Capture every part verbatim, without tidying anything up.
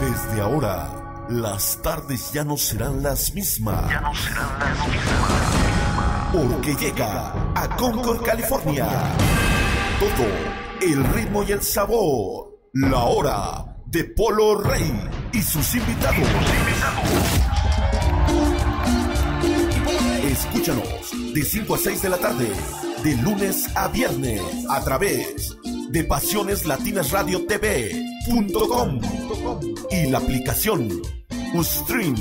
Desde ahora, las tardes ya no serán las mismas. Ya no serán las mismas. Porque llega a Concord, California. Todo, el ritmo y el sabor. La hora de Polo Rey y sus invitados. Escúchanos de cinco a seis de la tarde, de lunes a viernes, a través de Pasiones Latinas Radio T V punto com y la aplicación Ustream.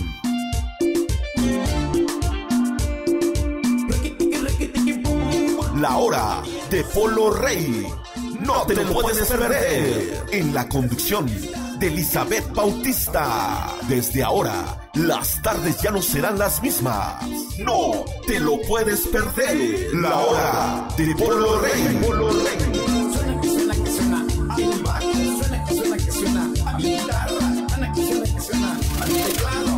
La hora de Polo Rey. No te lo puedes perder. En la conducción de Elizabeth Bautista. Desde ahora, las tardes ya no serán las mismas. No te lo puedes perder. La hora de Polo Rey. Polo Rey. Suena que suena que suena al bajo, suena que suena que suena a mi guitarra, suena que suena que suena al teclado.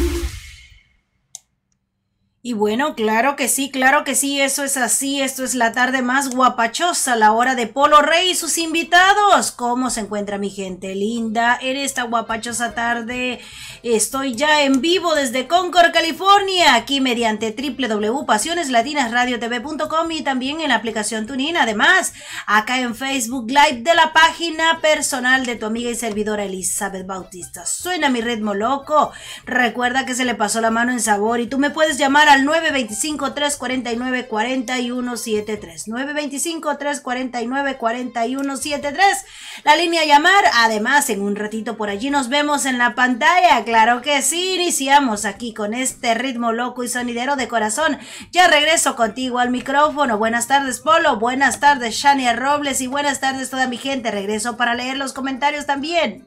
Y bueno, claro que sí, claro que sí, eso es así, esto es la tarde más guapachosa, la hora de Polo Rey y sus invitados. ¿Cómo se encuentra mi gente linda en esta guapachosa tarde? Estoy ya en vivo desde Concord, California, aquí mediante doble u doble u doble u punto pasiones latinas radio t v punto com y también en la aplicación TuneIn. Además, acá en Facebook Live de la página personal de tu amiga y servidora Elizabeth Bautista. Suena mi ritmo loco. Recuerda que se le pasó la mano en sabor y tú me puedes llamar al nueve dos cinco, tres cuatro nueve, cuatro uno siete tres. nueve dos cinco, tres cuatro nueve, cuatro uno siete tres. La línea a llamar. Además, en un ratito por allí nos vemos en la pantalla. Claro que sí, iniciamos aquí con este ritmo loco y sonidero de corazón. Ya regreso contigo al micrófono. Buenas tardes, Polo. Buenas tardes, Shania Robles. Y buenas tardes, toda mi gente. Regreso para leer los comentarios también.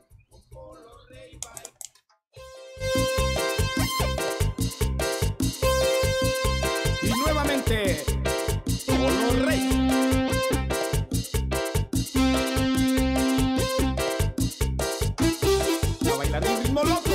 Nuevamente, Polo Rey. A bailar un ritmo loco.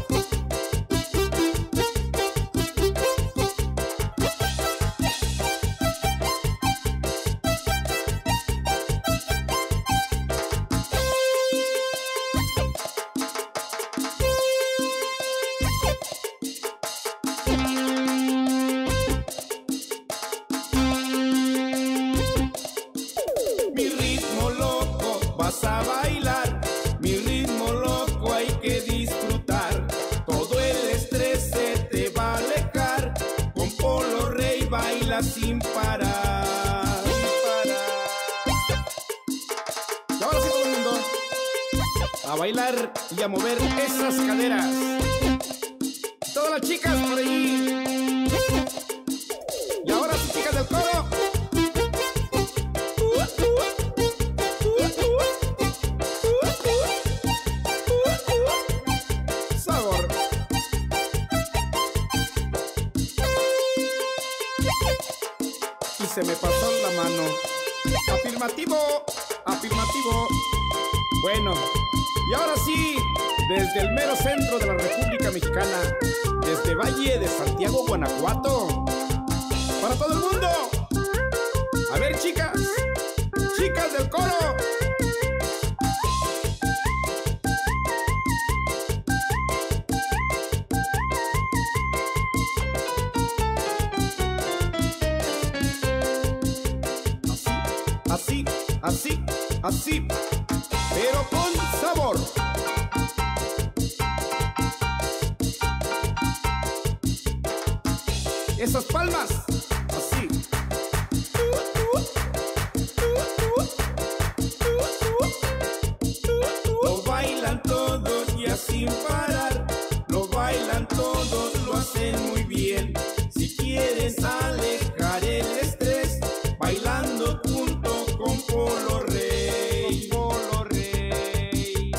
A bailar, mi ritmo loco hay que disfrutar. Todo el estrés se te va a alejar. Con Polo Rey baila sin parar. Sin parar. Y ahora sí todo el mundo a bailar y a mover esas caderas. Todas las chicas por ahí. Y ahora sí, chicas del coro. Se me pasó la mano. Afirmativo, afirmativo. Bueno, y ahora sí, desde el mero centro de la República Mexicana, desde Valle de Santiago, Guanajuato, para todo el mundo. A ver, chicas, chicas del coro. Así, así, así, pero con sabor. Esas palmas, así. Lo bailan todos ya sin parar. Lo bailan todos, lo hacen muy bien. Si quieres alejar el estrés, bailando junto con Polo Rey, Polo Rey.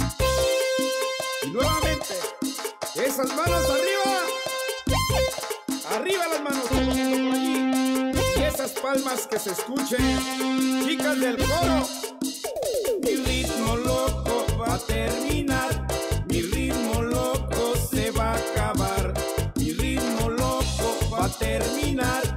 Y nuevamente, esas manos arriba, arriba las manos, todo el mundo por allí. Y esas palmas que se escuchen, chicas del coro. Mi ritmo loco va a terminar, mi ritmo loco se va a acabar, mi ritmo loco va a terminar.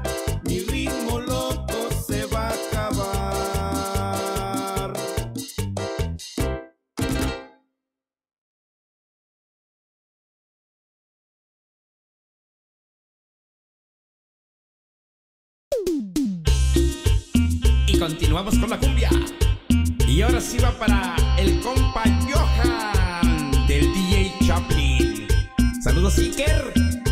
continuamos con la cumbia. Y ahora sí va para el compa Johan del D J Chaplin. Saludos, Iker.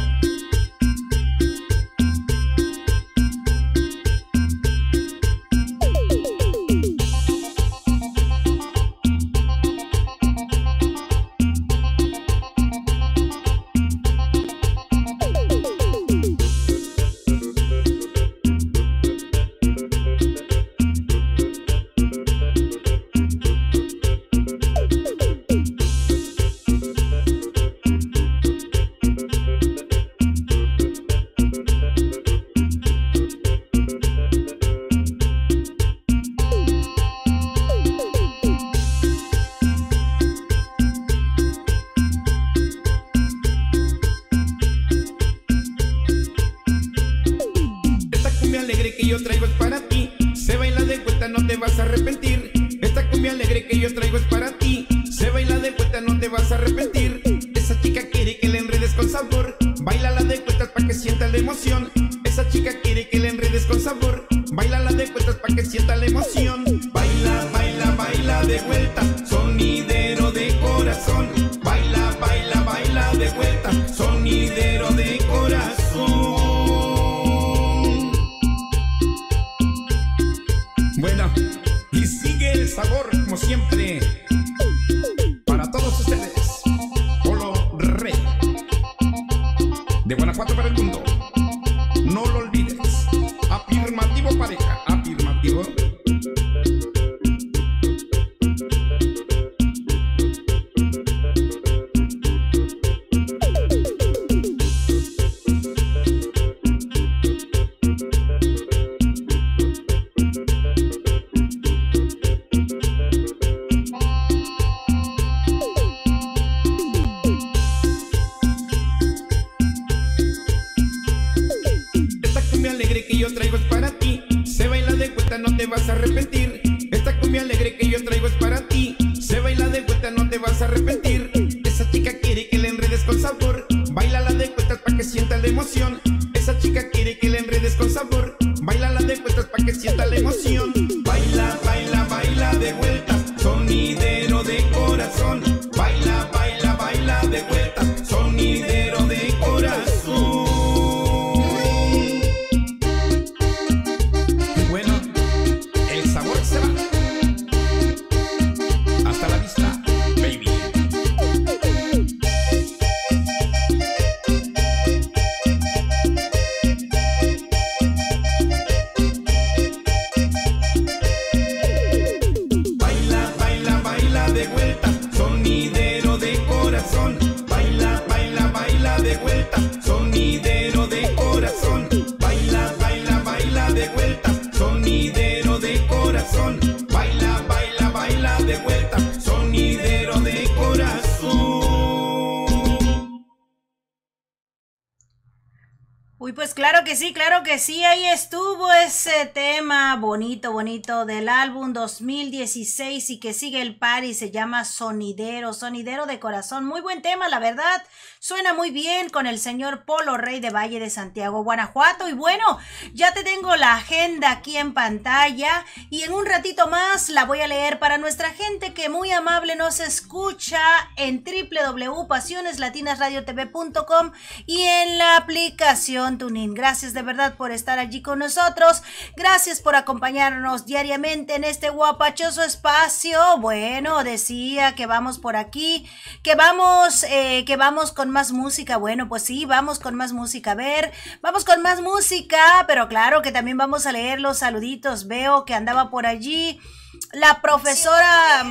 Sí, ahí estuvo ese tema bonito, bonito del álbum dos mil dieciséis y que sigue el party, se llama Sonidero, Sonidero de Corazón. Muy buen tema, la verdad, suena muy bien con el señor Polo Rey de Valle de Santiago, Guanajuato. Y bueno, ya te tengo la agenda aquí en pantalla y en un ratito más la voy a leer para nuestra gente que muy amable nos escucha en doble u doble u doble u punto pasiones latinas radio t v punto com y en la aplicación TuneIn. Gracias de verdad por estar allí con nosotros. Gracias por acompañarnos diariamente en este guapachoso espacio. Bueno, decía que vamos por aquí, que vamos, eh, que vamos con más música. Bueno, pues sí, vamos con más música. A ver, vamos con más música, pero claro que también vamos a leer los saluditos. Veo que andaba por allí la profesora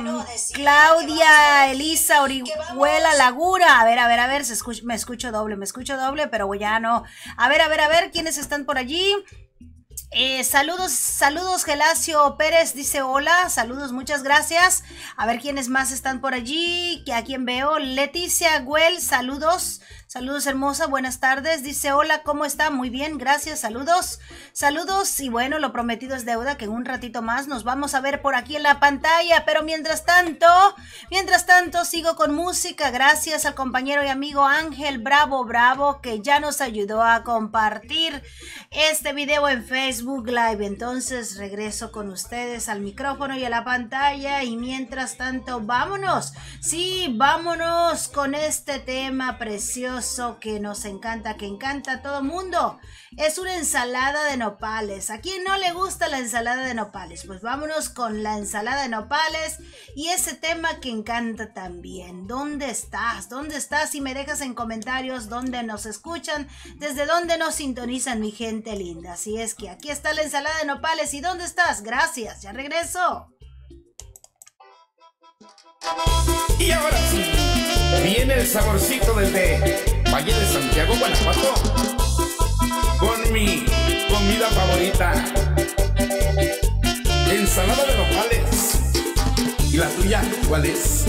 Claudia Elisa Orihuela Lagura. A ver, a ver, a ver, se escucha, me escucho doble, me escucho doble, pero ya no. A ver, a ver, a ver, ¿quiénes están por allí? Eh, saludos, saludos, Gelacio Pérez dice hola, saludos, muchas gracias. A ver quiénes más están por allí, que a quien veo, Leticia Güell, saludos, Saludos, hermosa, buenas tardes. Dice, hola, ¿cómo está? Muy bien, gracias, saludos. Saludos, y bueno, lo prometido es deuda, que en un ratito más nos vamos a ver por aquí en la pantalla, pero mientras tanto, mientras tanto, sigo con música, gracias al compañero y amigo Ángel Bravo Bravo, que ya nos ayudó a compartir este video en Facebook Live. Entonces, regreso con ustedes al micrófono y a la pantalla, y mientras tanto, vámonos, sí, vámonos con este tema precioso que nos encanta, que encanta a todo mundo. Es una ensalada de nopales. ¿A quién no le gusta la ensalada de nopales? Pues vámonos con la ensalada de nopales y ese tema que encanta también. ¿Dónde estás? ¿Dónde estás? Y me dejas en comentarios dónde nos escuchan, desde dónde nos sintonizan, mi gente linda. Así es que aquí está la ensalada de nopales. ¿Y dónde estás? Gracias, ya regreso. Y ahora sí, viene el saborcito desde Valle de Santiago, Guanajuato, con mi comida favorita, ensalada de nopales. ¿Y la tuya cuál es?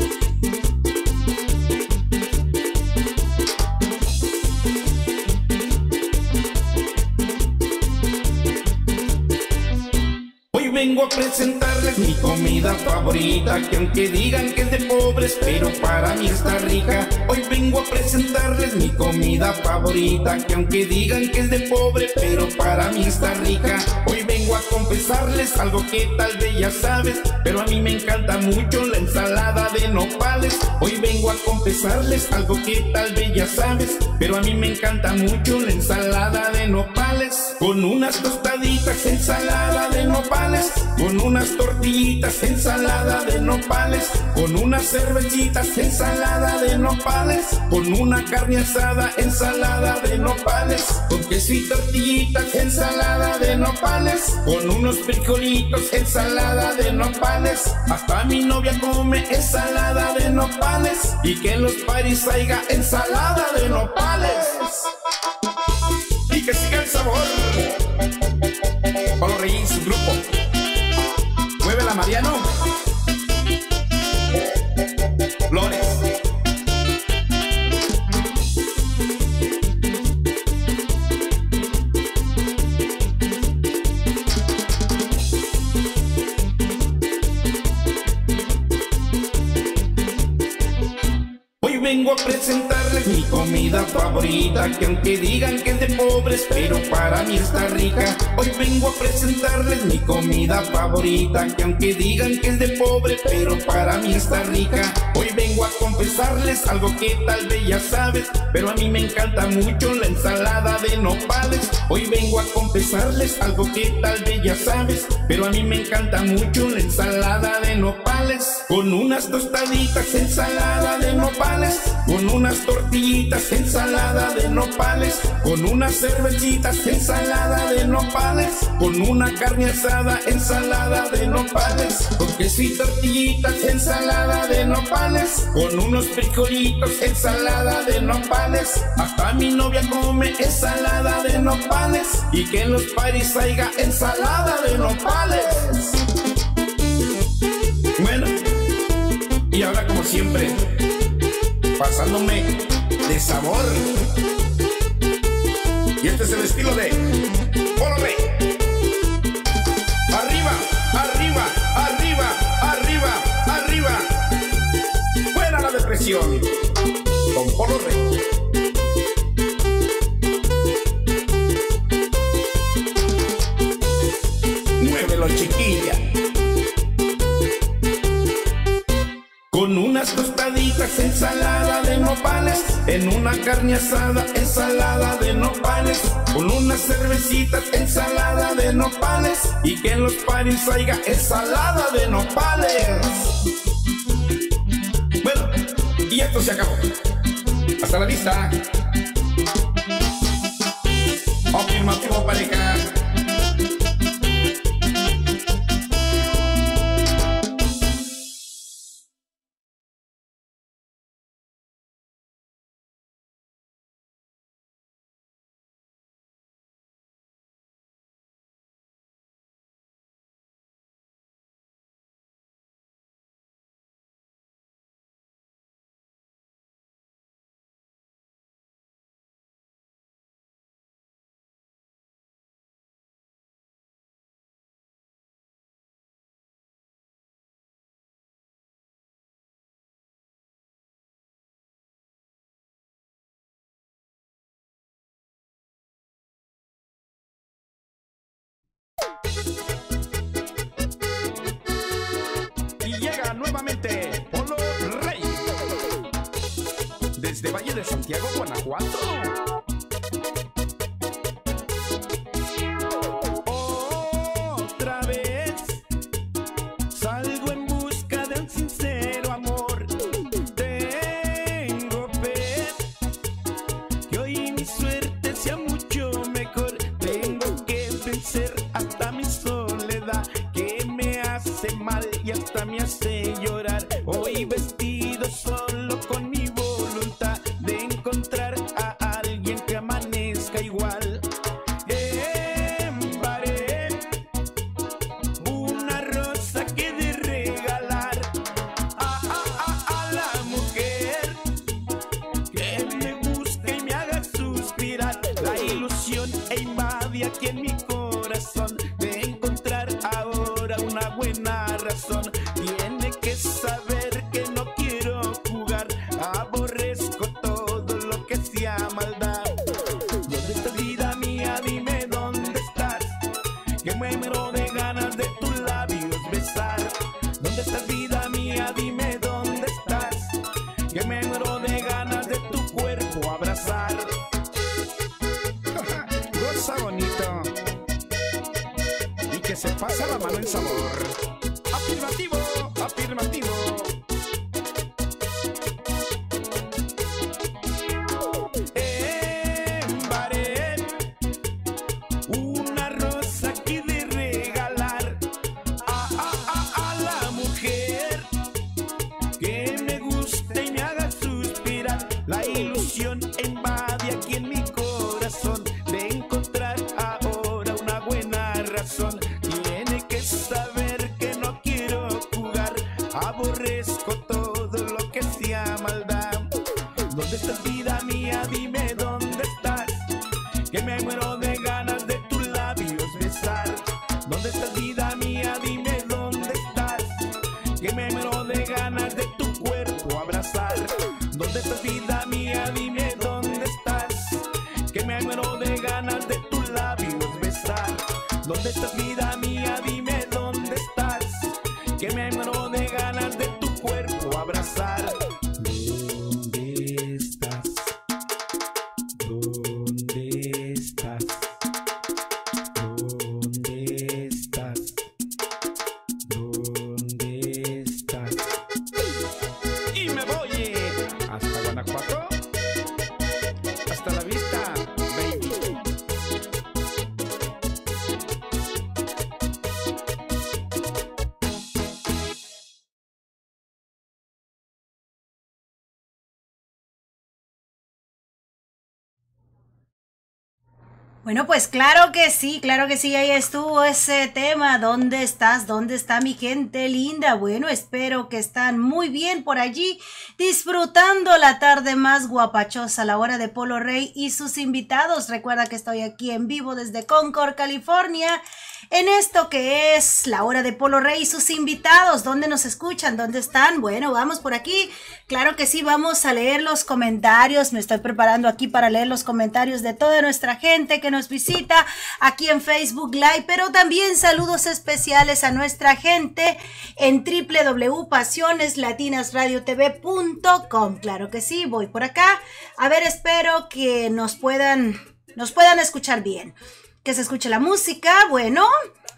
Vengo a presentarles mi comida favorita, que aunque digan que es de pobres, pero para mí está rica. Hoy vengo a presentarles mi comida favorita, que aunque digan que es de pobre, pero para mí está rica. Hoy vengo a confesarles algo que tal vez ya sabes, pero a mí me encanta mucho la ensalada de nopales. Hoy vengo a confesarles algo que tal vez ya sabes, pero a mí me encanta mucho la ensalada de nopales. Con unas tostaditas, ensalada de nopales, con unas tortillitas, ensalada de nopales, con unas cervecitas, ensalada de nopales, con una carne asada, ensalada de nopales, con queso y tortillitas, ensalada de nopales, con unos frijolitos, ensalada de nopales. Hasta mi novia come ensalada de nopales, y que en los paris haya ensalada de nopales. Y que siga el sabor. Polo Rey y su grupo. Muévela, Mariano. Flores. Hoy vengo a presentarles mi comida favorita, que aunque digan que es de pobres, pero para mí está rica. Hoy vengo a presentarles mi comida favorita, que aunque digan que es de pobre, pero para mí está rica. Hoy vengo a confesarles algo que tal vez ya sabes, pero a mí me encanta mucho la ensalada de nopales. Hoy vengo a confesarles algo que tal vez ya sabes, pero a mí me encanta mucho la ensalada de nopales. Con unas tostaditas, ensalada de nopales, con unas tortillitas, ensalada de nopales, con unas cervecitas, ensalada de nopales, con una carne asada, ensalada de nopales, con queso y tortillitas, ensalada de nopales, con unos frijolitos, ensalada de nopales. Hasta mi novia come ensalada de nopales, y que en los paris haya ensalada de nopales. Bueno, y ahora como siempre, pasándome de sabor. Y este es el estilo de Polo Rey. Arriba, arriba, arriba, arriba, arriba. Fuera la depresión con Polo Rey. Muévelo, chiquilla. Con unas tostaditas, ensalada de nopales, en una carne asada, ensalada de nopales, con unas cervecitas, ensalada de nopales, y que en los paris haya ensalada de nopales. Bueno, y esto se acabó. Hasta la vista. Afirmativo, pareja. nuevamente Polo Rey, desde Valle de Santiago, Guanajuato. Otra vez salgo en busca de un sincero amor. Tengo fe que hoy mi suerte sea mucho mejor. Tengo que vencer hasta mi soledad, que me hace mal y hasta me hace llorar. Hoy vestido solo con mi voluntad de encontrar a alguien que amanezca igual. Embaré una rosa que de regalar a, a, a, a la mujer que me busque y me haga suspirar. La ilusión e invade aquí en mi corazón de encontrar ahora una buena razón. Tiene que saber que no quiero jugar, aborrezco todo lo que sea maldad. ¿Dónde estás, vida mía? Dime dónde estás, que me muero de ganas de tus labios besar. ¿Dónde estás, vida mía? Dime dónde estás, que me muero de ganas de tu cuerpo abrazar. Goza bonito y que se pasa la mano en sabor. Afirmativo, afirmativo. Embaré una rosa que de regalar a, a, a, a la mujer que me guste y me haga suspirar. La ilusión invade aquí en mi corazón de encontrar ahora una buena razón. Tiene que saber que no quiero jugar, aborrezco todo lo que sea maldad. ¿Dónde estás, vida mía? Dime dónde estás, que me muero de ganas de tus labios besar. ¿Dónde estás, vida mía? Dime dónde estás, que me muero de ganas de tu cuerpo abrazar. ¿Dónde estás, vida mía? Dime dónde estás, que me muero de ganas de tus labios besar. ¿Dónde estás, vida mía? Dime dónde estás, que me muero de ganas de tu cuerpo abrazar. ¿Dónde estás? ¿Dónde estás? ¿Dónde estás? ¿Dónde estás? Y me voy hasta Guanajuato. Hasta la vista, baby. Bueno, pues claro que sí, claro que sí, ahí estuvo ese tema. ¿Dónde estás? ¿Dónde está mi gente linda? Bueno, espero que están muy bien por allí, disfrutando la tarde más guapachosa, la hora de Polo Rey y sus invitados. Recuerda que estoy aquí en vivo desde Concord, California, en esto que es la hora de Polo Rey y sus invitados. ¿Dónde nos escuchan? ¿Dónde están? Bueno, vamos por aquí. Claro que sí, vamos a leer los comentarios. Me estoy preparando aquí para leer los comentarios de toda nuestra gente que nos visita aquí en Facebook Live, pero también saludos especiales a nuestra gente en doble u doble u doble u punto pasiones latinas radio t v punto com. Claro que sí, voy por acá. A ver, espero que nos puedan, nos puedan escuchar bien. Que se escuche la música. Bueno,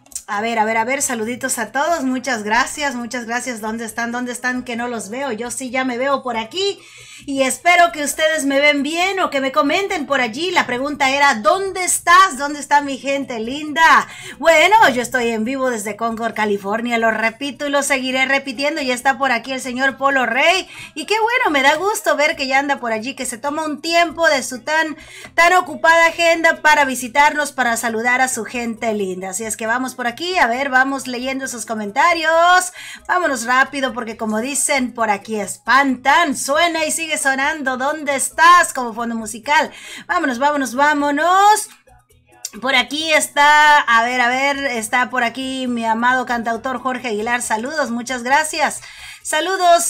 a ver, a ver, a ver, saluditos a todos. Muchas gracias, muchas gracias. ¿Dónde están? ¿Dónde están? Que no los veo. Yo sí ya me veo por aquí. Y espero que ustedes me ven bien o que me comenten por allí. La pregunta era, ¿dónde estás? ¿Dónde está mi gente linda? Bueno, yo estoy en vivo desde Concord, California. Lo repito y lo seguiré repitiendo. Ya está por aquí el señor Polo Rey. Y qué bueno, me da gusto ver que ya anda por allí, que se toma un tiempo de su tan, tan ocupada agenda para visitarnos, para saludar a su gente linda. Así es que vamos por aquí. A ver, vamos leyendo esos comentarios. Vámonos rápido porque como dicen, por aquí espantan. Suena y sigue sonando. ¿Dónde estás? Como fondo musical. Vámonos, vámonos, vámonos. Por aquí está, a ver, a ver, está por aquí mi amado cantautor Jorge Aguilar. Saludos, muchas gracias. Saludos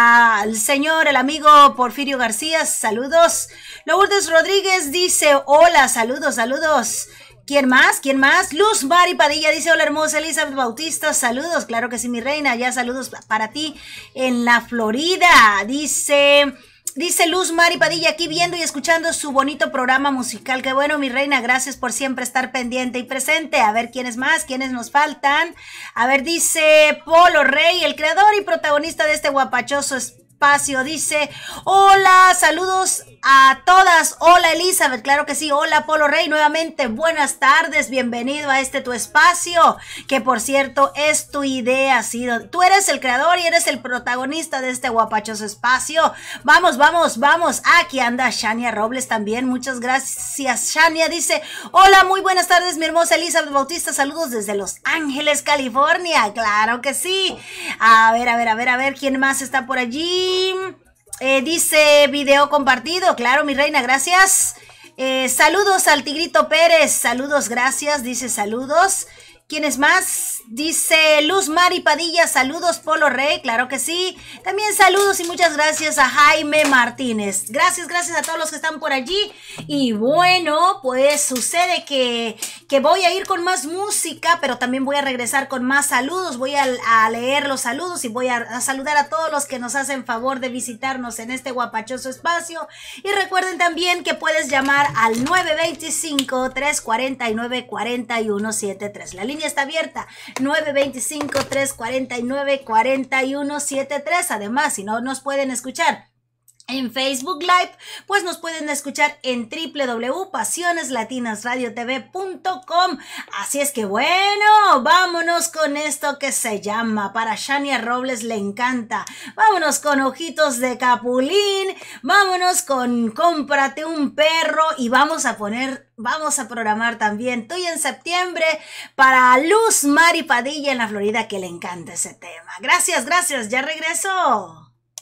al señor, el amigo Porfirio García. Saludos. Lourdes Rodríguez dice, hola, saludos, saludos. ¿Quién más? ¿Quién más? Luz Mari Padilla dice, hola hermosa Elizabeth Bautista, saludos, claro que sí mi reina, ya saludos para ti en la Florida, dice... Dice Luz Mari Padilla aquí viendo y escuchando su bonito programa musical. Qué bueno, mi reina, gracias por siempre estar pendiente y presente. A ver, ¿quiénes más? ¿Quiénes nos faltan? A ver, dice Polo Rey, el creador y protagonista de este guapachoso espacio. Dice, hola, saludos a todas. Hola, Elizabeth, claro que sí. Hola, Polo Rey, nuevamente. Buenas tardes, bienvenido a este tu espacio, que por cierto es tu idea, ha sido. Tú eres el creador y eres el protagonista de este guapachoso espacio. Vamos, vamos, vamos. Aquí anda Shania Robles también. Muchas gracias, Shania. Dice, hola, muy buenas tardes, mi hermosa Elizabeth Bautista. Saludos desde Los Ángeles, California. Claro que sí. A ver, a ver, a ver, a ver, ¿quién más está por allí? Eh, dice video compartido, claro mi reina, gracias. Eh, saludos al Tigrito Pérez, saludos, gracias, dice saludos. ¿Quién es más? Dice Luz Mari Padilla, saludos Polo Rey, claro que sí. También saludos y muchas gracias a Jaime Martínez. Gracias, gracias a todos los que están por allí. Y bueno, pues sucede que, que voy a ir con más música, pero también voy a regresar con más saludos. Voy a, a leer los saludos y voy a, a saludar a todos los que nos hacen favor de visitarnos en este guapachoso espacio. Y recuerden también que puedes llamar al nueve dos cinco, tres cuatro nueve, cuatro uno siete tres. La línea está abierta, nueve dos cinco, tres cuatro nueve, cuatro uno siete tres. Además, si no nos pueden escuchar en Facebook Live, pues nos pueden escuchar en w w w punto pasiones latinas radio t v punto com. Así es que bueno, vámonos con esto que se llama, para Shania Robles le encanta. Vámonos con Ojitos de Capulín, vámonos con Cómprate un perro y vamos a poner, vamos a programar también Tú y en septiembre para Luz Mari Padilla en la Florida, que le encanta ese tema. Gracias, gracias, ya regreso.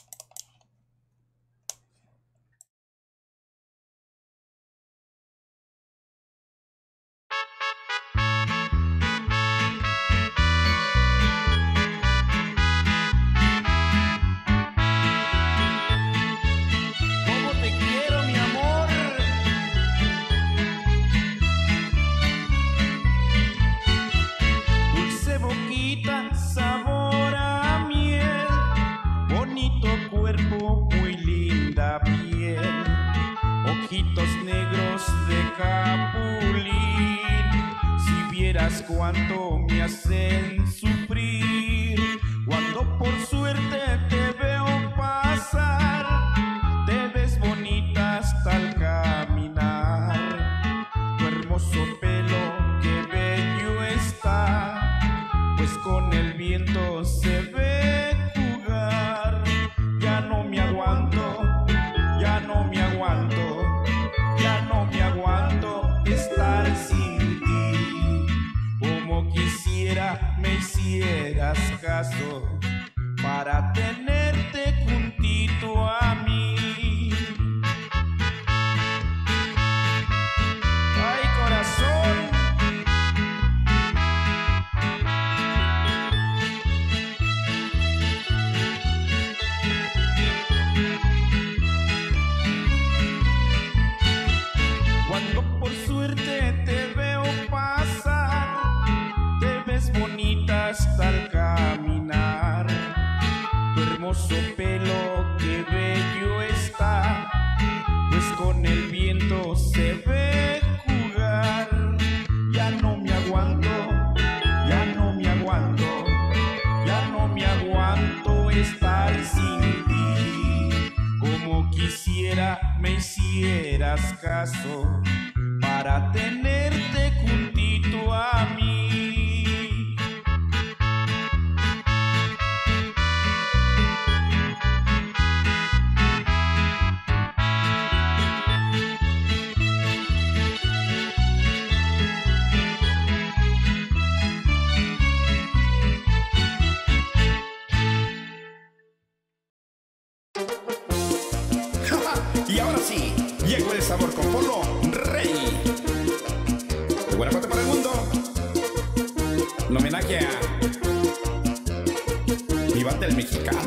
Sabor a miel, bonito cuerpo, muy linda piel, ojitos negros de capulín. Si vieras cuánto me hacen sufrir, cuando por suerte te veo pasar, te ves bonita hasta al caminar, tu hermoso pelo, qué bello está, pues con el viento se ve jugar. Ya no me aguanto, ya no me aguanto, ya no me aguanto estar sin ti. Como quisiera me hicieras caso para tenerte juntito a mí. Ay, corazón. Hasta al caminar, tu hermoso pelo, qué bello está, pues con el viento se ve jugar. Ya no me aguanto, ya no me aguanto, ya no me aguanto estar sin ti. Como quisiera me hicieras caso para tenerte juntito a mí. Y ahora sí, llegó el sabor con Polo Rey. De buena parte para el mundo. Un homenaje a mi banda del mexicano.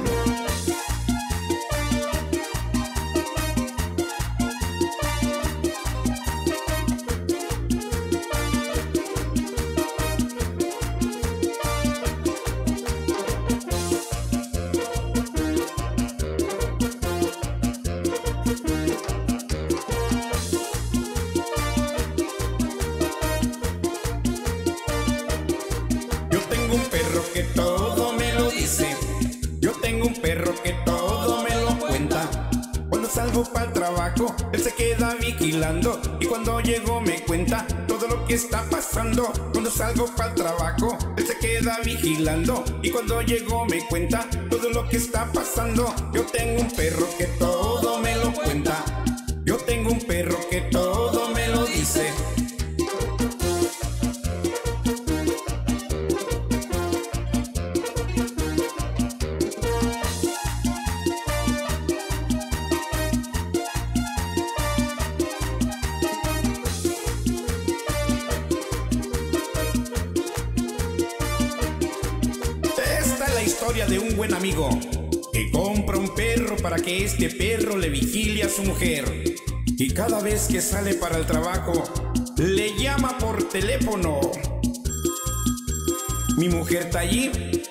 queda vigilando y cuando llego me cuenta todo lo que está pasando. Cuando salgo para el trabajo, él se queda vigilando y cuando llego me cuenta todo lo que está pasando. Yo tengo un perro que todo me lo cuenta. Yo tengo un perro que todo me lo dice. Historia de un buen amigo que compra un perro para que este perro le vigile a su mujer, y cada vez que sale para el trabajo le llama por teléfono. Mi mujer está allí,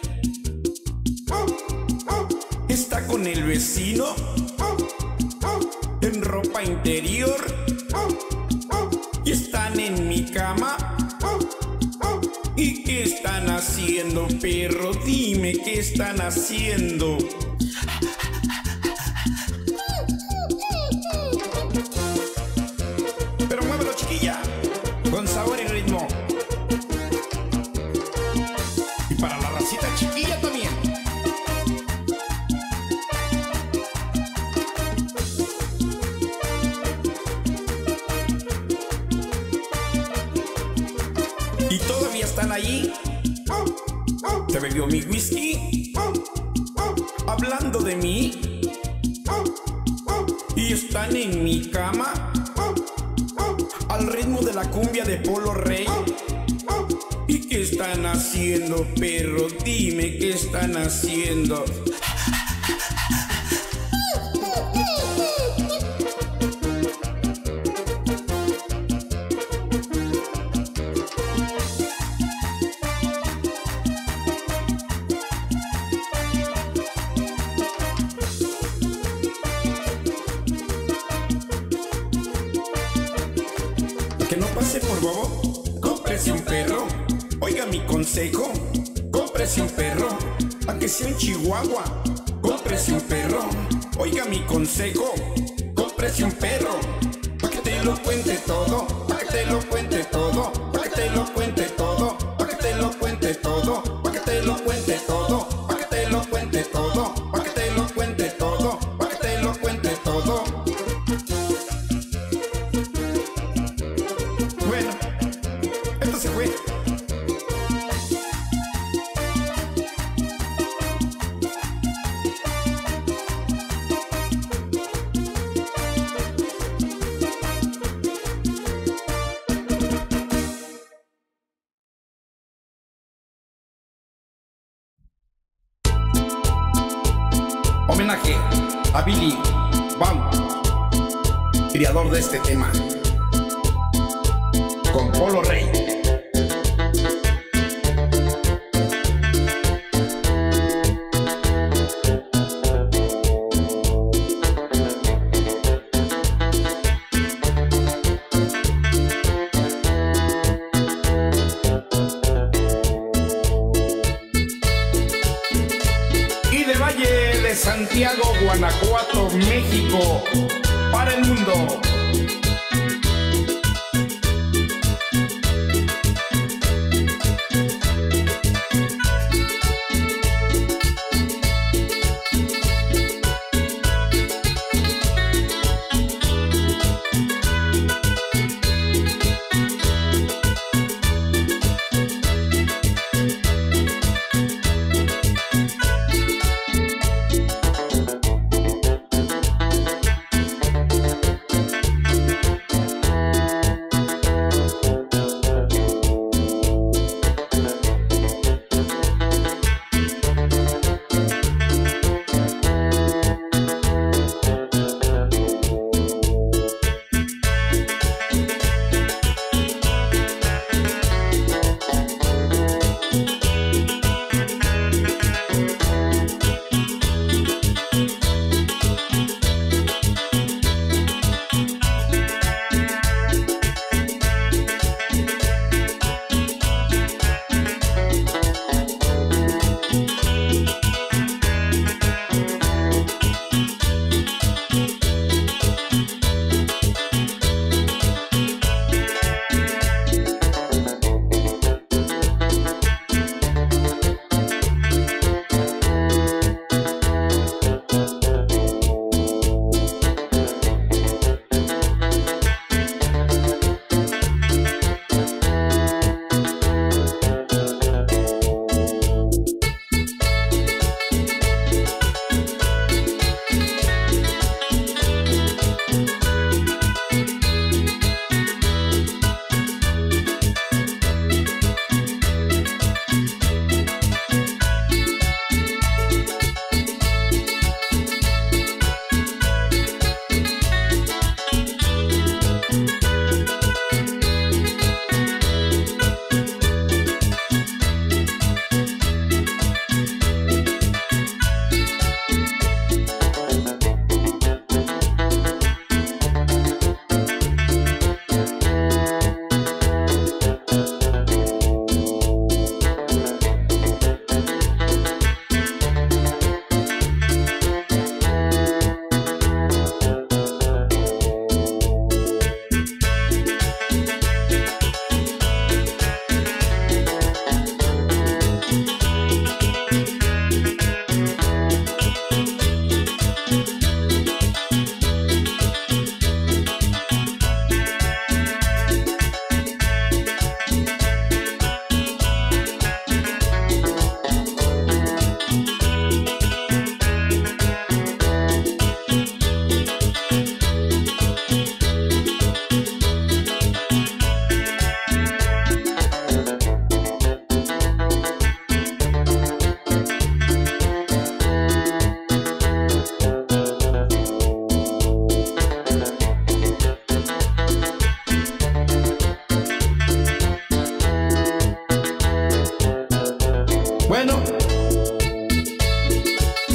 está con el vecino en ropa interior y están en mi cama. ¿Y qué están haciendo, perro? Dime, ¿qué están haciendo? Pero muévelo, chiquilla, con sabor y ritmo. Y para la racita chiquilla también. Y todavía están allí. Se bebió mi whisky, hablando de mí, y están en mi cama al ritmo de la cumbia de Polo Rey. ¿Y qué están haciendo, perro? Dime, ¿qué están haciendo? Que no pase por bobo, cómprese un perro. Oiga mi consejo, cómprese un perro. Aunque sea un chihuahua, cómprese un perro. Oiga mi consejo, cómprese un perro. Pa' que te lo cuente todo, pa' que te lo cuente todo, pa' que te lo cuente todo, pa' que te lo cuente todo, pa' que te lo cuente todo, pa' que te lo cuente todo, pa' que te lo cuente todo, pa' que te lo cuente todo. Bueno, esto se fue. Homenaje a Billy Bam, creador de este tema, con Polo Rey. Y del Valle de Santiago, Guanajuato, México, para el mundo.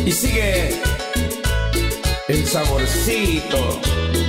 Y sigue el saborcito.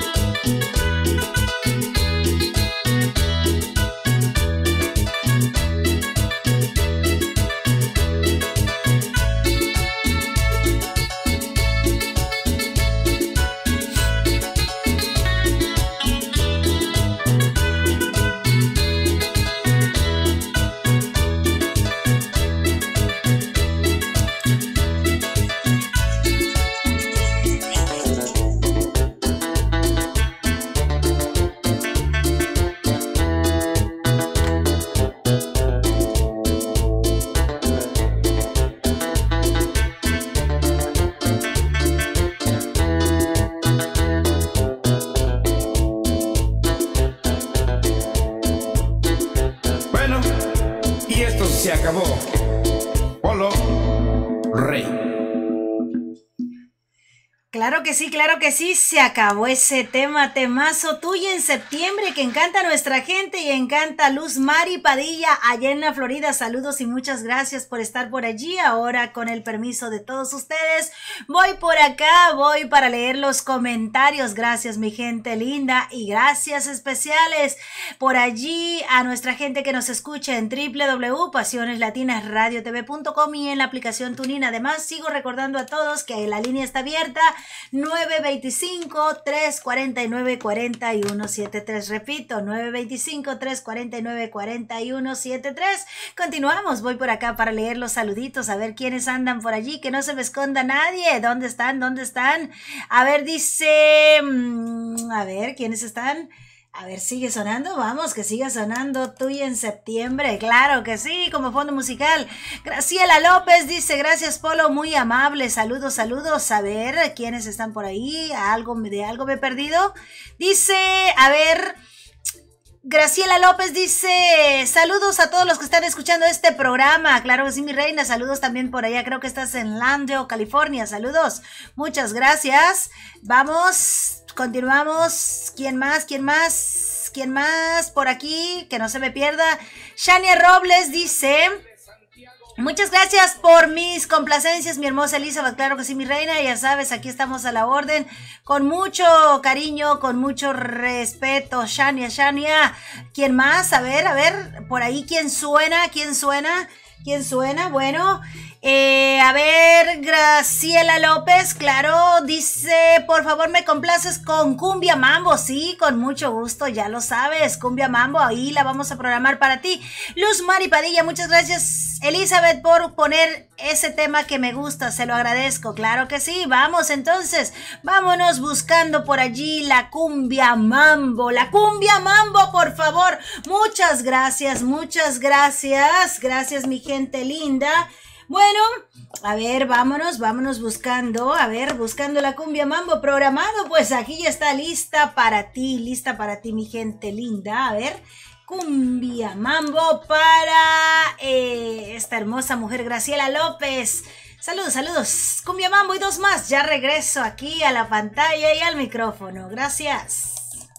Se acabó. Polo Rey. Claro que sí, claro que sí, se acabó ese tema, temazo tuyo en septiembre que encanta a nuestra gente y encanta a Luz Mari Padilla allá en la Florida. Saludos y muchas gracias por estar por allí. Ahora, con el permiso de todos ustedes, voy por acá, voy para leer los comentarios. Gracias, mi gente linda, y gracias especiales por allí a nuestra gente que nos escucha en doble u doble u doble u punto pasiones latinas radio t v punto com y en la aplicación TuneIn. Además, sigo recordando a todos que la línea está abierta, nueve dos cinco, tres cuatro nueve, cuatro uno siete tres. Repito, nueve dos cinco, tres cuatro nueve, cuatro uno siete tres. Continuamos, voy por acá para leer los saluditos, a ver quiénes andan por allí, que no se me esconda nadie. ¿Dónde están? ¿Dónde están? A ver, dice... Mmm, a ver, ¿quiénes están? A ver, sigue sonando, vamos, que siga sonando Tuya en septiembre, claro que sí, como fondo musical. Graciela López dice, gracias Polo, muy amable, saludos, saludos. A ver, ¿quiénes están por ahí? ¿Algo, de algo me he perdido? Dice, a ver... Graciela López dice, saludos a todos los que están escuchando este programa. Claro que sí, mi reina, saludos también por allá, creo que estás en Landeo, California, saludos, muchas gracias. Vamos, continuamos. ¿Quién más? ¿Quién más? ¿Quién más por aquí? Que no se me pierda. Shania Robles dice... Muchas gracias por mis complacencias, mi hermosa Elizabeth. Claro que sí, mi reina, ya sabes, aquí estamos a la orden, con mucho cariño, con mucho respeto. Shania, Shania, ¿quién más? A ver, a ver, por ahí, ¿quién suena? ¿Quién suena? ¿Quién suena? Bueno, eh, a ver, Graciela López, claro, dice, por favor me complaces con Cumbia Mambo. Sí, con mucho gusto, ya lo sabes, Cumbia Mambo, ahí la vamos a programar para ti. Luz Mari Padilla, muchas gracias Elizabeth por poner ese tema que me gusta, se lo agradezco, claro que sí. Vamos entonces, vámonos buscando por allí la Cumbia Mambo, la Cumbia Mambo, por favor. Muchas gracias, muchas gracias, gracias mi gente linda. Bueno, a ver, vámonos, vámonos buscando, a ver, buscando la Cumbia Mambo programado, pues aquí ya está lista para ti, lista para ti mi gente linda. A ver, Cumbia Mambo para eh, esta hermosa mujer Graciela López. Saludos, saludos, Cumbia Mambo y dos más, ya regreso aquí a la pantalla y al micrófono, gracias.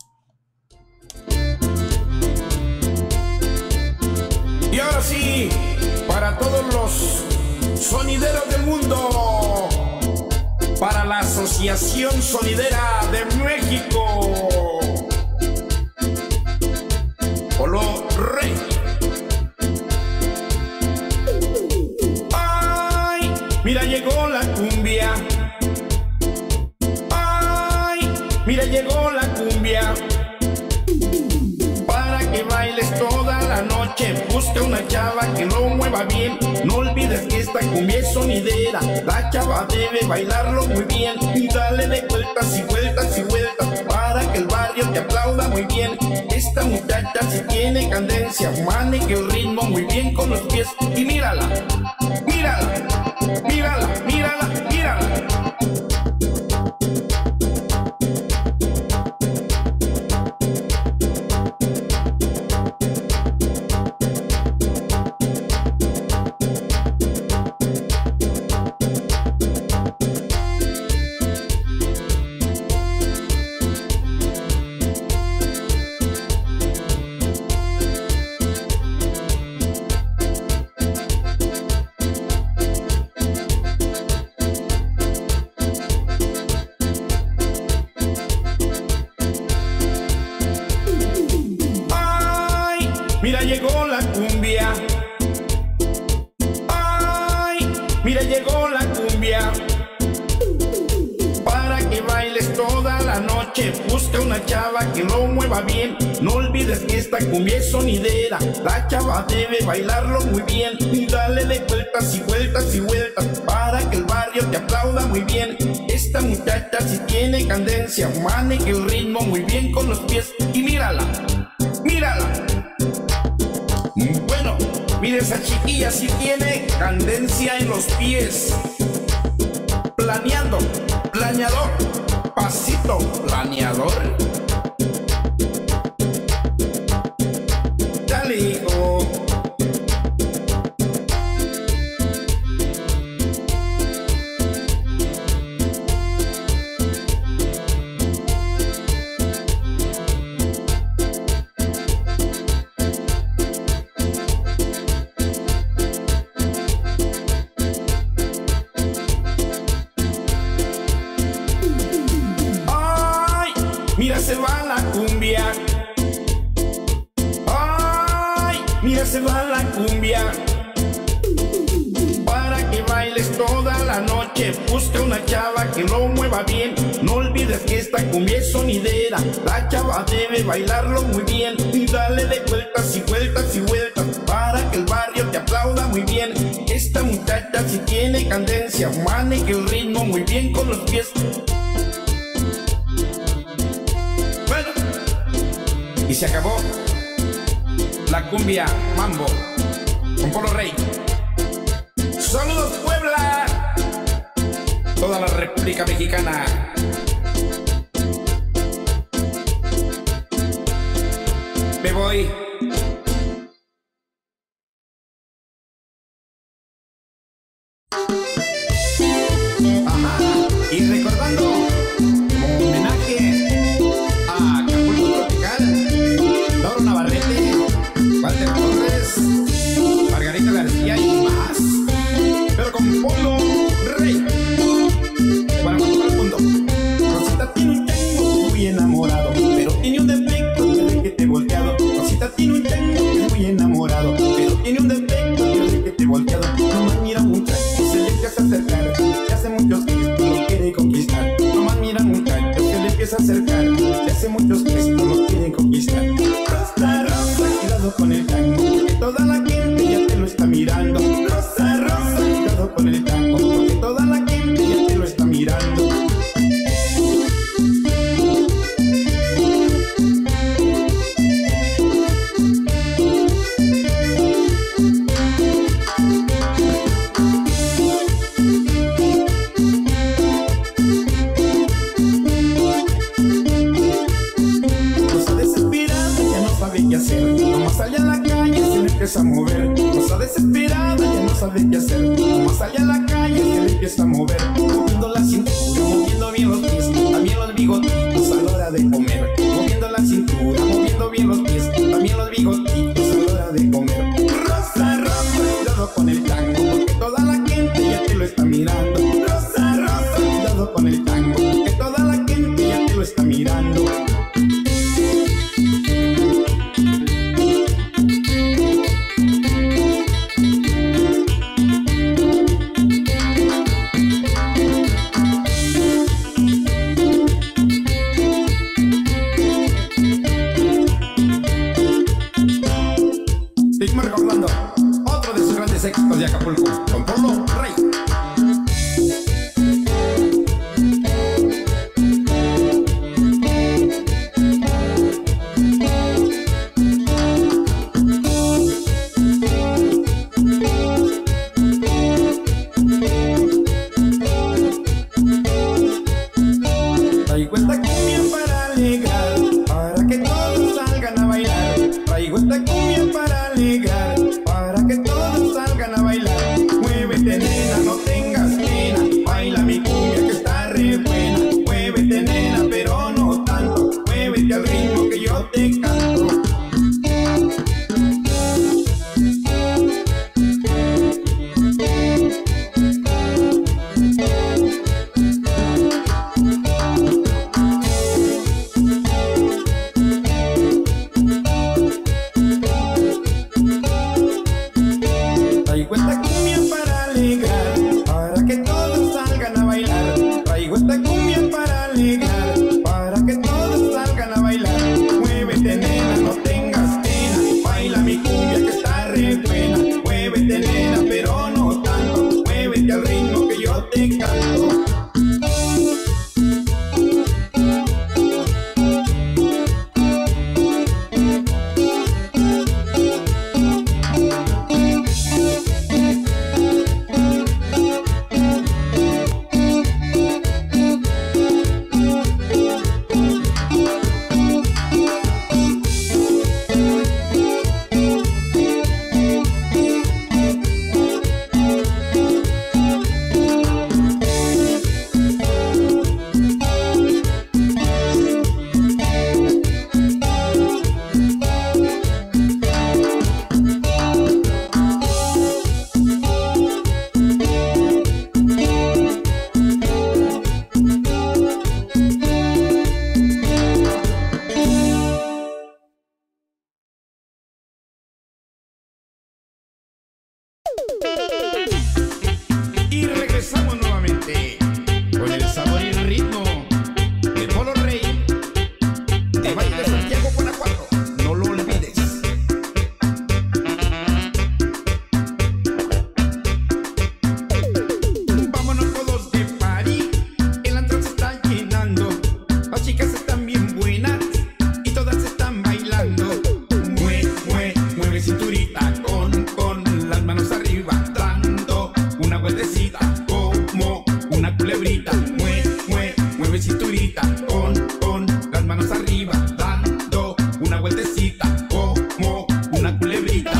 Y ahora sí, para todos los sonideros del mundo, para la Asociación Sonidera de México, Polo Rey. Ay, mira llegó la cumbia. Ay, mira llegó la cumbia. Para que bailes toda la noche, busca una chava que lo mueva bien. No olvides que esta cumbia es sonidera, la chava debe bailarlo muy bien. Y dale de vueltas y vueltas y vueltas para que el barrio te aplauda muy bien. Esta muchacha si tiene cadencia, maneja el ritmo muy bien con los pies. Y mírala, mírala, mírala, mírala, mírala. llegó la cumbia. Ay, mira, llegó la cumbia. Para que bailes toda la noche, busca una chava que lo mueva bien. No olvides que esta cumbia es sonidera, la chava debe bailarlo muy bien. Y dale de vueltas y vueltas y vueltas para que el barrio te aplauda muy bien. Esta muchacha si tiene candencia, maneja el ritmo muy bien con los pies. Y mírala, mírala. Bueno, mira esa chiquilla si tiene candencia en los pies. Planeando, planeador, pasito planeador. Dale, hijo. Mira, se va la cumbia. Ay, mira, se va la cumbia. Para que bailes toda la noche, busca una chava que lo mueva bien. No olvides que esta cumbia es sonidera, la chava debe bailarlo muy bien. Y dale de vueltas y vueltas y vueltas para que el barrio te aplauda muy bien. Esta muchacha si tiene candencia, maneja el ritmo muy bien con los pies. Y se acabó la cumbia mambo con Polo Rey. ¡Saludos, Puebla! Toda la República Mexicana. Me voy. Ajá. Y recordando, como homenaje a Acapulco Tropical, Lauro Navarrete, Walter Torres, Margarita García y más, pero con Polo Rey. Para todo el mundo. Rosita tiene un chango muy enamorado, pero tiene un defecto que es que te volteado. Rosita tiene un chango que es muy enamorado, pero tiene un defecto que es que te volteado. Nomás mira muchacho, se le empieza a acercar, se hace muchos gestos, lo quiere conquistar. Nomás mira muchacho, se le empieza a acercar, se hace muchos gestos, lo quiere conquistar. Rosa, rosa, cuidado con el tango, porque toda la gente ya te lo está mirando. Rosa, rosa, cuidado con el tango, porque toda la gente ya te lo está mirando. Rosa desesperada ya no sabe qué hacer, nomás sale a la calle se le empieza a mover. Rosa desesperada ya no sabe qué hacer, nomás sale a la calle se le empieza a mover. Moviendo la cintura, moviendo bien los pies, también los bigotitos a la hora de comer. Moviendo la cintura, moviendo bien los pies, también los bigotitos a la hora de comer. Rosa, rosa, cuidado con el tango, porque toda la gente ya te lo está mirando. Rosa, rosa, cuidado con el tango, porque toda la gente ya te lo está mirando. Seguimos recordando otro de sus grandes éxitos de Acapulco con Polo Rey. yo te canto. Y regresamos nuevamente con el sabor y el ritmo de Polo Rey, de Valle de Santiago, Guanajuato. No lo olvides. Vámonos todos de party, el antro se está llenando, las chicas están bien buenas y todas están bailando. Mueve, mueve, mueve cinturita con, con las manos arriba, dando una vueltecita como una culebrita. Mueve, mueve, mueve cinturita con, con las manos arriba, dando una vueltecita como una culebrita.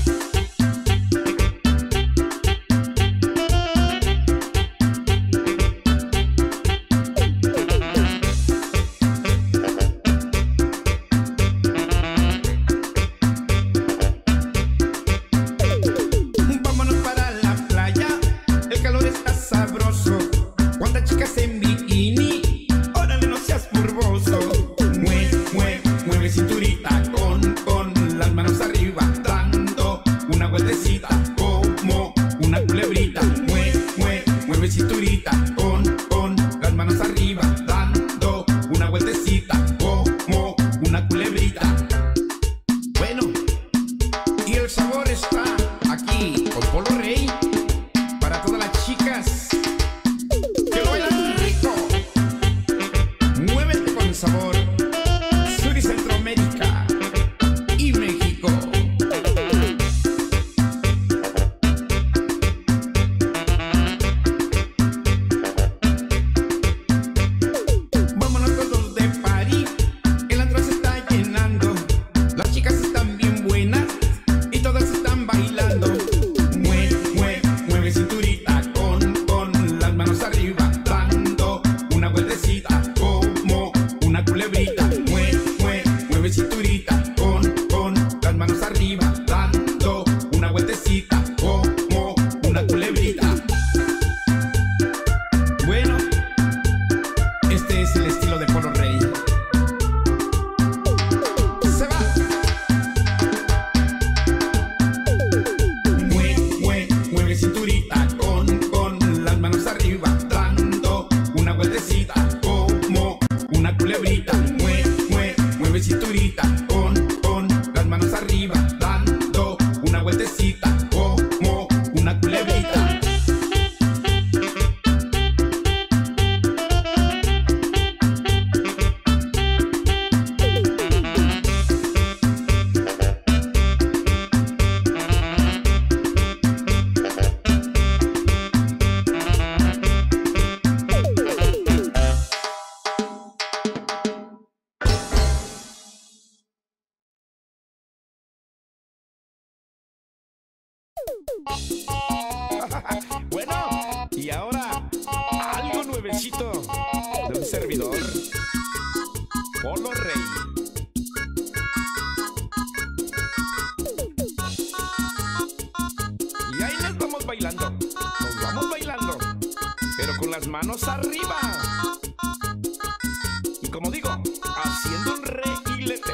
Vámonos para la playa, el calor está sabroso. Cuántas chicas en bikini, órale no seas morboso. Mueve, mueve, mueve cinturita con, con las manos arriba, dando una vueltecita como una culebrita. Mueve, mueve, mueve cinturita con, con las manos arriba, dando una vueltecita como una culebrita. Bueno, y el sabor está aquí con Polo Rey para todas las chicas que lo bailan rico. Muévete con sabor, Sur y Centroamérica y México. Vámonos todos de party, el antro se está llenando, las chicas están bien buenas y todas están bailando. Mueve, mueve, mueve cinturita con, con las manos arriba, dando una vueltecita como una culebrita. Mueve, mueve, mueve cinturita con, con las manos arriba, dando una vueltecita como una culebrita. Bueno, este es el estilo de Polo Rey. Se va. Mueve, mueve, mueve cinturita con, con las manos arriba, dando una vueltecita como una culebrita. Mueve, mueve, mueve cinturita con, con las manos arriba, dando una vueltecita como una culebrita. Bueno, y ahora algo nuevecito de un servidor, Polo Rey. Y ahí les vamos bailando, nos vamos bailando, pero con las manos arriba. Y como digo, haciendo un reguilete.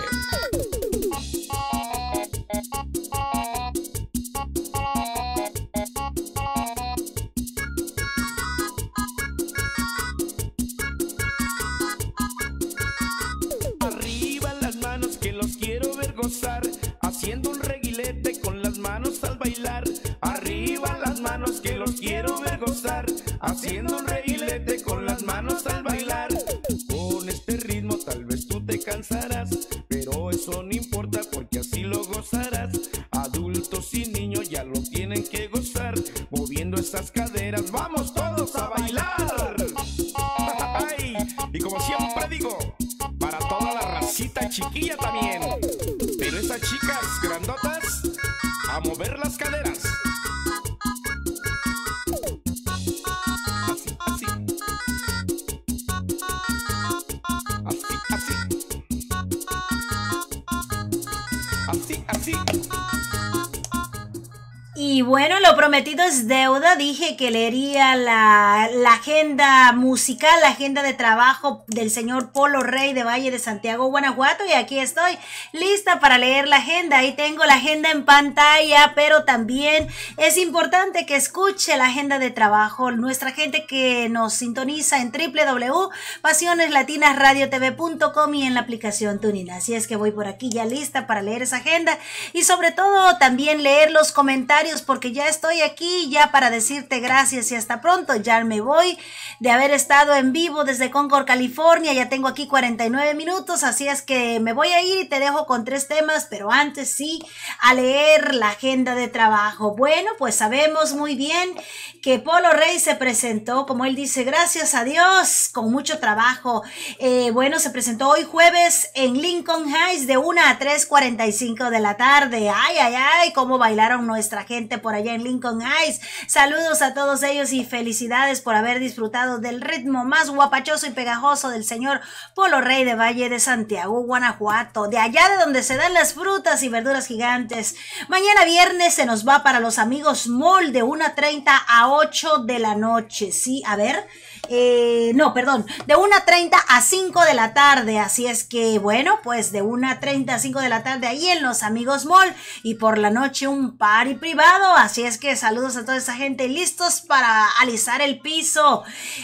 Arriba las manos que los quiero ver gozar, haciendo un reguilete con las manos al bailar. Arriba las manos que los quiero ver gozar, haciendo un reguilete con las manos al bailar. Con este ritmo tal vez tú te cansarás, pero eso no importa porque así lo gozarás. Adultos y niños ya lo tienen que gozar, moviendo esas caderas, vamos todos a bailar. Ay, y como siempre digo, para toda la racita chiquilla también, pero esas chicas grandotas, a mover las caderas. Así, así. Así, así. Así, así. Y bueno, lo prometido es deuda. Dije que leería la, la agenda musical, la agenda de trabajo del señor Polo Rey de Valle de Santiago, Guanajuato. Y aquí estoy lista para leer la agenda. Ahí tengo la agenda en pantalla, pero también es importante que escuche la agenda de trabajo. Nuestra gente que nos sintoniza en doble u doble u doble u punto pasiones latinas radio t v punto com y en la aplicación TuneIn. Así es que voy por aquí ya lista para leer esa agenda y sobre todo también leer los comentarios, porque ya estoy aquí ya para decirte gracias y hasta pronto. Ya me voy de haber estado en vivo desde Concord, California. Ya tengo aquí cuarenta y nueve minutos, así es que me voy a ir y te dejo con tres temas, pero antes sí a leer la agenda de trabajo. Bueno, pues sabemos muy bien que Polo Rey se presentó, como él dice, gracias a Dios, con mucho trabajo. Eh, bueno, se presentó hoy jueves en Lincoln Heights de una a tres cuarenta y cinco de la tarde. Ay, ay, ay, cómo bailaron nuestra gente por allá en Lincoln Heights. Saludos a todos ellos y felicidades por haber disfrutado del ritmo más guapachoso y pegajoso del señor Polo Rey de Valle de Santiago, Guanajuato, de allá de donde se dan las frutas y verduras gigantes. Mañana viernes se nos va para los amigos Mall de una treinta a ocho de la noche. Sí, a ver... Eh, no, perdón, de una treinta a cinco de la tarde, así es que bueno, pues de una treinta a cinco de la tarde ahí en los amigos Mall y por la noche un party privado, así es que saludos a toda esa gente listos para alisar el piso.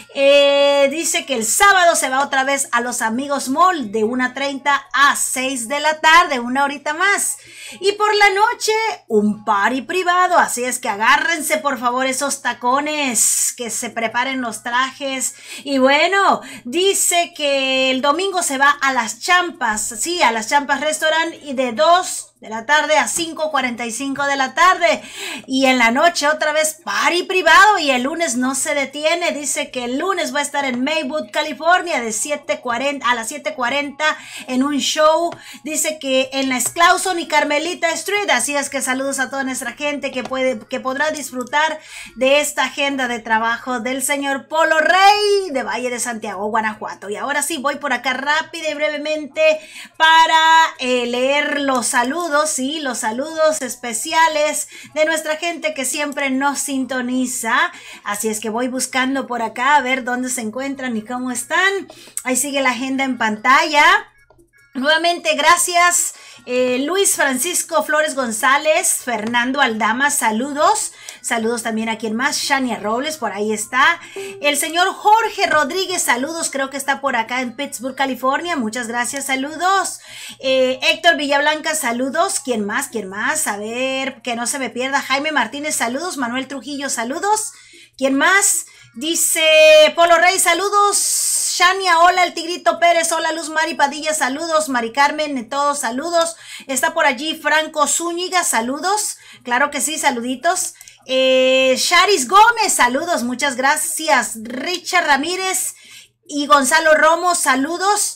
Eh, dice que el sábado se va otra vez a los amigos Mall de una treinta a seis de la tarde, una horita más. Y por la noche un party privado, así es que agárrense por favor esos tacones, que se preparen los trajes. Y bueno, dice que el domingo se va a las Champas, sí, a las Champas Restaurant y de dos de la tarde a cinco cuarenta y cinco de la tarde. Y en la noche otra vez party privado y el lunes no se detiene. Dice que el lunes va a estar en Maywood, California de siete cuarenta a las siete cuarenta en un show. Dice que en la Sclauson y Carmelita Street. Así es que saludos a toda nuestra gente que puede, que podrá disfrutar de esta agenda de trabajo del señor Polo Rey de Valle de Santiago, Guanajuato. Y ahora sí voy por acá rápida y brevemente para eh, leer los saludos. Sí, los saludos especiales de nuestra gente que siempre nos sintoniza. Así es que voy buscando por acá a ver dónde se encuentran y cómo están. Ahí sigue la agenda en pantalla. Nuevamente, gracias eh, Luis Francisco Flores González, Fernando Aldama, saludos. Saludos también a quien más, Shania Robles, por ahí está. El señor Jorge Rodríguez, saludos, creo que está por acá en Pittsburgh, California. Muchas gracias, saludos. Eh, Héctor Villablanca, saludos. ¿Quién más? ¿Quién más? A ver, que no se me pierda. Jaime Martínez, saludos. Manuel Trujillo, saludos. ¿Quién más? Dice Polo Rey, saludos. Shania, hola, el Tigrito Pérez, hola, Luz Mari Padilla, saludos. Mari Carmen, todos saludos. Está por allí Franco Zúñiga, saludos. Claro que sí, saluditos. Eh, Charis Gómez, saludos, muchas gracias. Richard Ramírez y Gonzalo Romo, saludos.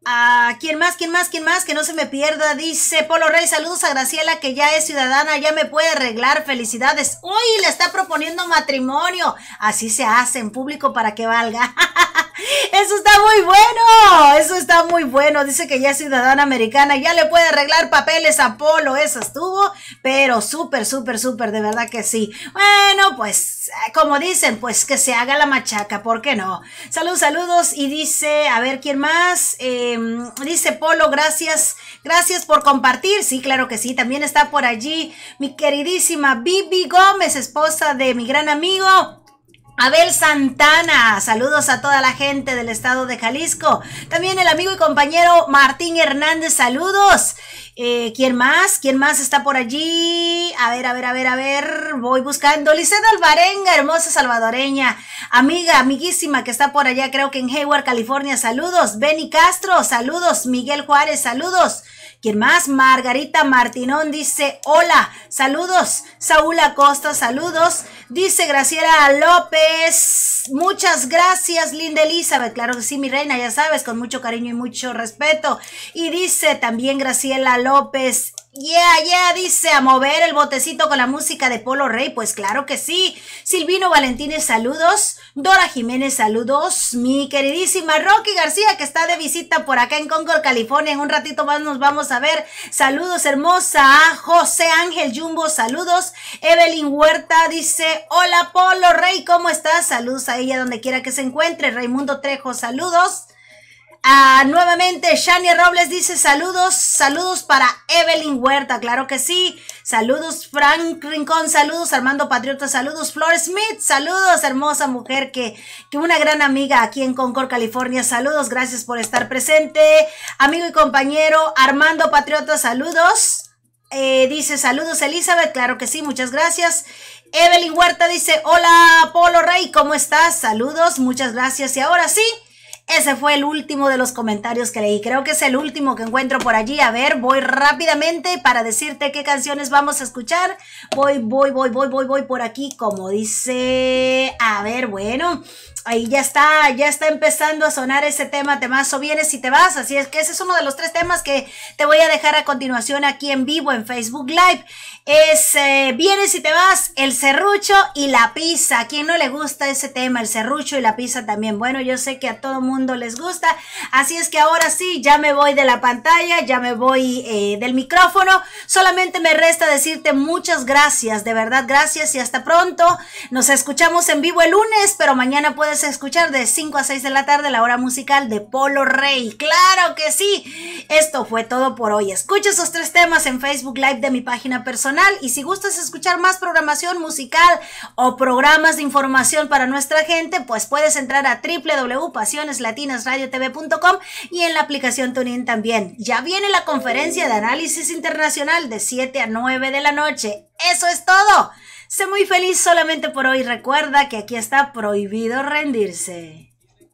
¿A uh, quién más? ¿Quién más? ¿Quién más? Que no se me pierda. Dice Polo Rey, saludos a Graciela, que ya es ciudadana, ya me puede arreglar, felicidades. Uy, le está proponiendo matrimonio. Así se hace en público para que valga. Eso está muy bueno, eso está muy bueno. Dice que ya es ciudadana americana, ya le puede arreglar papeles a Polo. Eso estuvo, pero súper, súper, súper, de verdad que sí. Bueno, pues, como dicen, pues que se haga la machaca, ¿por qué no? Saludos, saludos. Y dice, a ver, ¿quién más? Eh, dice Polo, gracias, gracias por compartir. Sí, claro que sí. También está por allí mi queridísima Bibi Gómez, esposa de mi gran amigo Abel Santana, saludos a toda la gente del estado de Jalisco. También el amigo y compañero Martín Hernández, saludos. Eh, ¿Quién más? ¿Quién más está por allí? A ver, a ver, a ver, a ver. Voy buscando. Lisette Alvarenga, hermosa salvadoreña. Amiga, amiguísima que está por allá, creo que en Hayward, California. Saludos. Benny Castro, saludos. Miguel Juárez, saludos. ¿Quién más? Margarita Martinón dice hola, saludos. Saúl Acosta, saludos. Dice Graciela López, muchas gracias, linda Elizabeth. Claro que sí, mi reina, ya sabes, con mucho cariño y mucho respeto. Y dice también Graciela López, yeah, yeah, dice, a mover el botecito con la música de Polo Rey. Pues claro que sí. Silvino Valentines, saludos. Dora Jiménez, saludos. Mi queridísima Rocky García, que está de visita por acá en Concord, California. En un ratito más nos vamos a ver. Saludos, hermosa. José Ángel Jumbo, saludos. Evelyn Huerta dice, hola Polo Rey, ¿cómo estás? Saludos a ella donde quiera que se encuentre. Raimundo Trejo, saludos. Ah, nuevamente Shania Robles dice saludos, saludos para Evelyn Huerta, claro que sí. Saludos Frank Rincón, saludos Armando Patriota, saludos Flor Smith, saludos hermosa mujer que, que una gran amiga aquí en Concord, California, saludos, gracias por estar presente. Amigo y compañero Armando Patriota, saludos. Eh, dice saludos Elizabeth, claro que sí, muchas gracias. Evelyn Huerta dice hola Polo Rey, ¿cómo estás? Saludos, muchas gracias. Y ahora sí, ese fue el último de los comentarios que leí. Creo que es el último que encuentro por allí. A ver, voy rápidamente para decirte qué canciones vamos a escuchar. Voy, voy, voy, voy, voy, voy por aquí. Como dice... A ver, bueno... Ahí ya está, ya está empezando a sonar ese tema, temazo, vienes y te vas. Así es que ese es uno de los tres temas que te voy a dejar a continuación aquí en vivo en Facebook Live. Es eh, vienes y te vas, el serrucho y la pizza. ¿A quién no le gusta ese tema, el serrucho y la pizza también? Bueno, yo sé que a todo mundo les gusta. Así es que ahora sí, ya me voy de la pantalla, ya me voy eh, del micrófono. Solamente me resta decirte muchas gracias, de verdad, gracias y hasta pronto. Nos escuchamos en vivo el lunes, pero mañana puedes escuchar de cinco a seis de la tarde la hora musical de Polo Rey. ¡Claro que sí! Esto fue todo por hoy. Escucha esos tres temas en Facebook Live de mi página personal y si gustas escuchar más programación musical o programas de información para nuestra gente, pues puedes entrar a w w w punto pasiones latinas radio t v punto com y en la aplicación TuneIn también. Ya viene la conferencia de análisis internacional de siete a nueve de la noche. ¡Eso es todo! Sé muy feliz solamente por hoy. Recuerda que aquí está prohibido rendirse.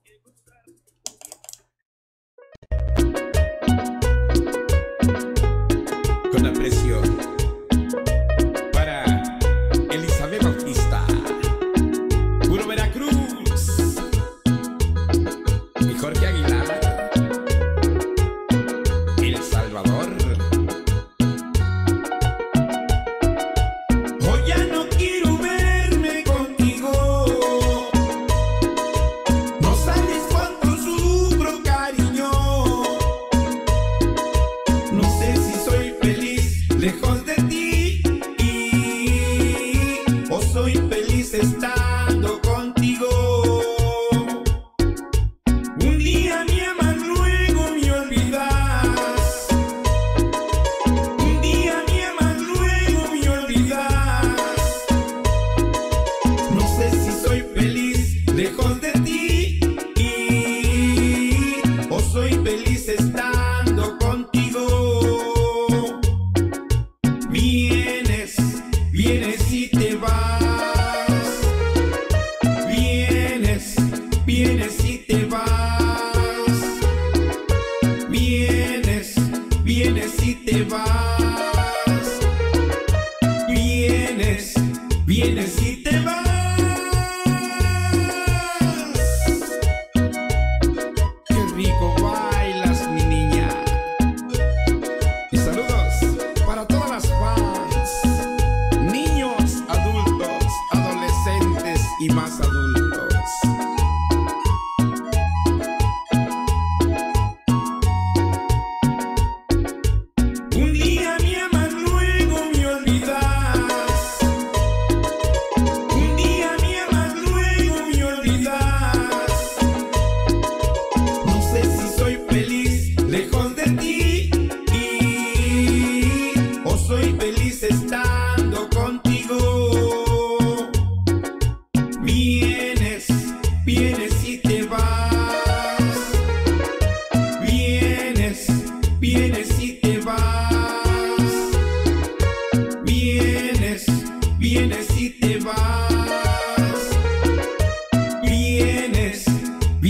Con aprecio para Elizabeth Bautista, Puro Veracruz, y Jorge Aguilar, El Salvador. Hoy ya no quiero verme contigo.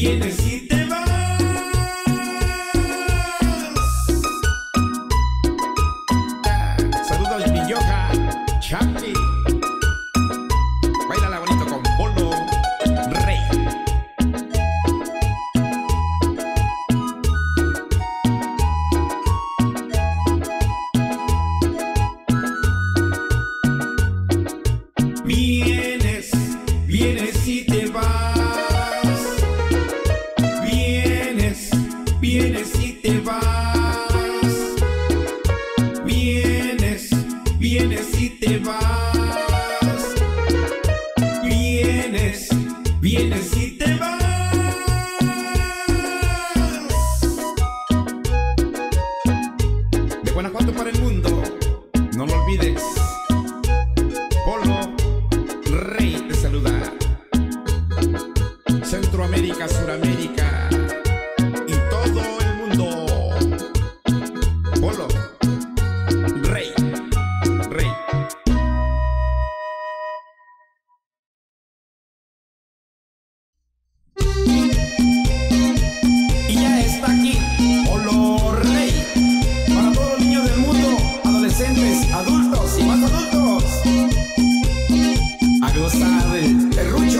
vienes y te vas. Saludos mi Yoja, Charlie. Bailala bonito con Polo Rey. Vienes, vienes y te vas. Vienes, vienes y te vas. Vienes, vienes y te vas. Vienes, vienes y te vas. De Guanajuato para el mundo, no lo olvides. Polo Rey te saluda. Centroamérica, Suramérica y todo el mundo. Polo Rey, Rey. Y ya está aquí Polo Rey para todos los niños del mundo, adolescentes, adultos y más adultos. A gozar el terrucho.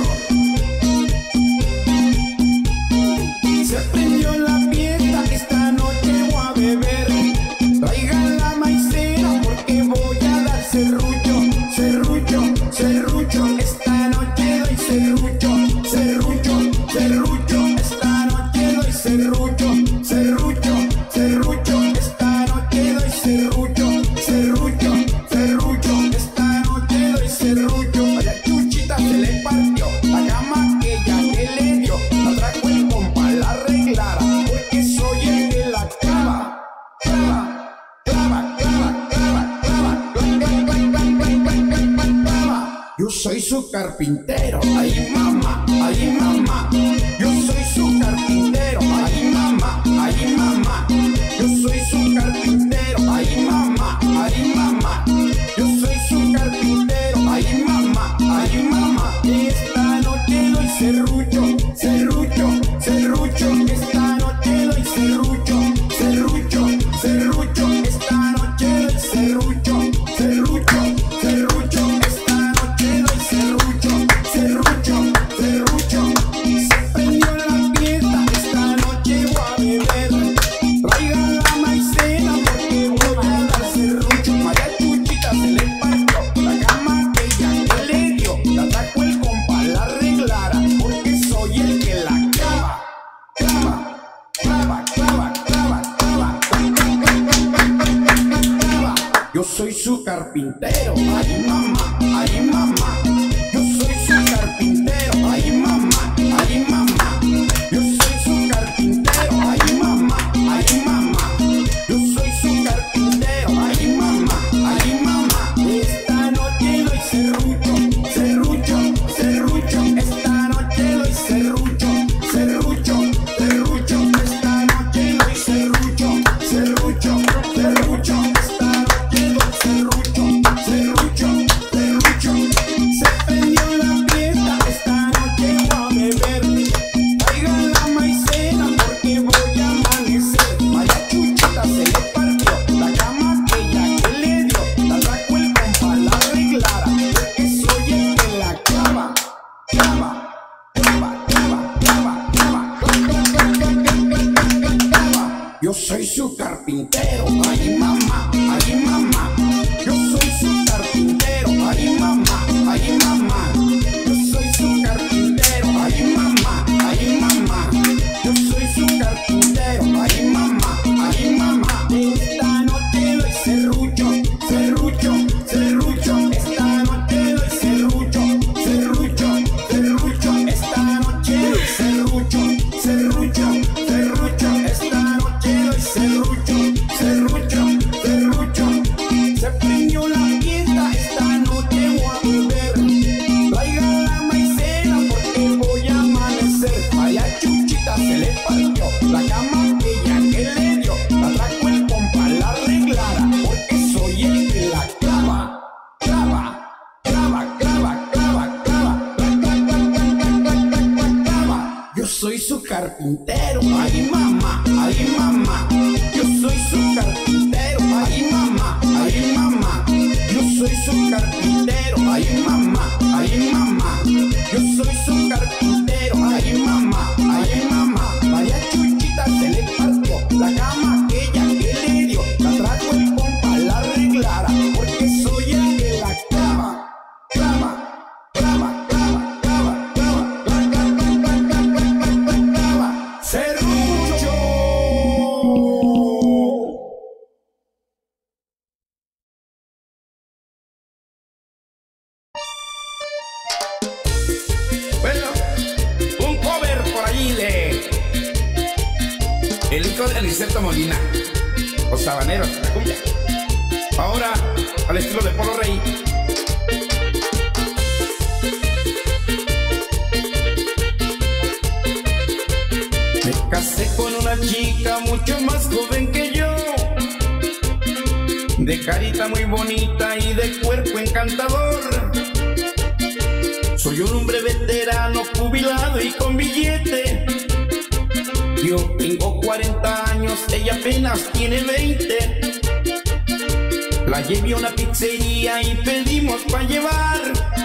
Se prendió la fiesta, esta noche voy a beber. Traigan la maicena porque voy a dar serrucho, serrucho, serrucho. Esta noche doy serrucho, serrucho, serrucho. Esta noche doy serrucho, serrucho, serrucho. Esta noche doy serrucho, serrucho, serrucho. Esta noche doy serrucho. A la chuchita se le partió la cama que ya que le dio. La trajo el compa, la arreglara porque soy el que la clava, clava, clava, clava, clava, clava, clava, clava, clava. Yo soy su carpintero, ay mamá, ay mamá. Yo soy su carpintero, ay mamá, ay mamá. Yo soy su carpintero, ay mamá, ay mamá. Yo soy su carpintero, ay mamá, ay mamá. Esta noche doy serrucho, serrucho, serrucho. Esta noche doy serrucho, serrucho, serrucho. Esta noche doy serrucho, serrucho, serrucho. Esta noche doy serrucho, serrucho, serrucho. Se prendió la fiesta, esta noche voy a beber. Traigan la maicena porque voy a dar serrucho. María Chuchita se le partió la cama que ya que le dio. La trajo el compa, la arreglara porque soy el que la clava, clava, clava, clava, clava, clava, clava. Yo soy su carpintero, ay mamá, ay mamá. Yo soy su carpintero, ay mamá, ay mamá. Yo soy su carpintero, ay mamá, ay mamá. Yo soy su carpintero, ay mamá, ay mamá. Esta noche doy serrucho, serrucho, serrucho. Esta noche doy serrucho, serrucho, serrucho. Esta noche doy serrucho, serrucho, serrucho. Esta noche doy serrucho, serrucho, serrucho. Se prendió la fiesta, esta noche voy a beber. Traigan la maicena porque voy a amanecer. María Chuchita se le partió la cama que ya que le dio. La trajo el compa, la arreglara porque soy el que la clava, clava, clava, clava, clava, clava, clava. Yo soy su carpintero, ay mamá, ay mamá. Yo soy su carpintero, ay mamá, ay mamá. Yo soy su carpintero, ay mamá, ay mamá. Yo soy su carpintero, ay mamá, ay mamá. Esta noche doy serrucho, serrucho, serrucho. Esta noche doy serrucho, serrucho, serrucho. Esta noche doy serrucho, serrucho, serrucho. Esta noche doy serrucho, serrucho, serrucho. Se prendió la fiesta, esta noche voy a beber. Traigan la maicena porque voy a amanecer. María Chuchita se le partió la cama que ya que le dio. La trajo el compa, la arreglara porque soy el que la clava, clava, clava, clava, clava, clava, clava, clava, clava, clava, clava. Yo soy soy su carpintero, ay mamá, ay mamá. Yo soy su carpintero, ay mamá, ay mamá. Yo soy su carpintero, ay mamá, ay mamá. Yo soy su carpintero, ay mamá, ay mamá. Vaya chuchita se le partió la cama aquella que le dio. La trajo el compa, la arreglara, porque soy el que la clava, clava, clava, clava, clava, clava, clava, clava, clava, clava, clava, clava. Serrucho. Bueno, un cover por ahí de el hijo de Aniceto Molina, los sabaneros, la cumbia. Ahora al estilo de Polo Rey. Me casé con una chica mucho más joven que yo, de carita muy bonita y de cuerpo encantador. Soy un hombre veterano, jubilado y con billete. Yo tengo cuarenta años, ella apenas tiene veinte. La llevé a una pizzería y pedimos para llevar,